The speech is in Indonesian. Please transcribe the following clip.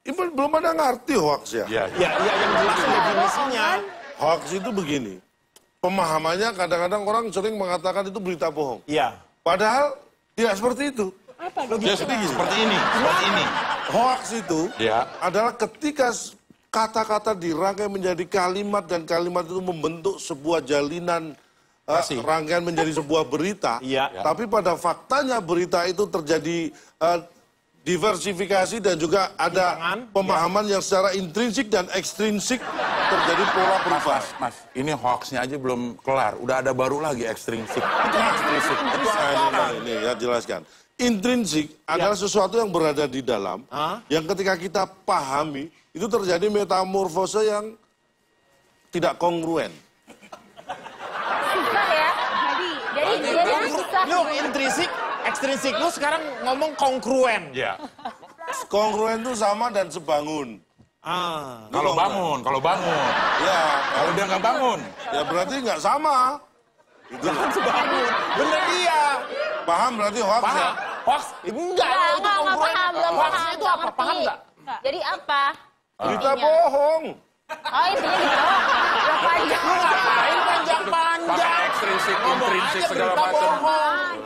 belum ada ngerti hoax ya. Ya, yang jelas definisinya. Hoax itu begini. Pemahamannya kadang-kadang orang sering mengatakan itu berita bohong. Iya. Padahal tidak seperti itu. Ya, seperti ini. Hoax itu Ya. adalah ketika kata-kata dirangkai menjadi kalimat dan kalimat itu membentuk sebuah jalinan rangkaian menjadi sebuah berita. Iya. Tapi pada faktanya berita itu terjadi diversifikasi dan juga ada pemahaman yang secara intrinsik dan ekstrinsik terjadi pola perubahan. Mas, ini hoaxnya aja belum kelar. Udah ada baru lagi ekstrinsik. Itu ekstrinsik. Itu Ini ya jelaskan. Intrinsik adalah sesuatu yang berada di dalam, yang ketika kita pahami, itu terjadi metamorfose yang tidak kongruen. Susah ya. Jadi susah. Lu intrinsik, ekstrinsik. Lu sekarang ngomong kongruen. Ya. Kongruen itu sama dan sebangun. Kalau bangun. Ya, Kalau dia nggak bangun. ya berarti nggak sama. Itu Sebangun. Bener dia. paham berarti hoax ya? Hoax? Enggak, itu Enggak kongruen. paham, belum Hoax paham. itu apa? Paham nggak? Jadi apa? Berita Intinya. bohong. Oh intinya gitu. Udah panjang. Ngapain panjang-panjang? Ekstrinsik, Ngomong intrinsik aja segala berita macam. bohong.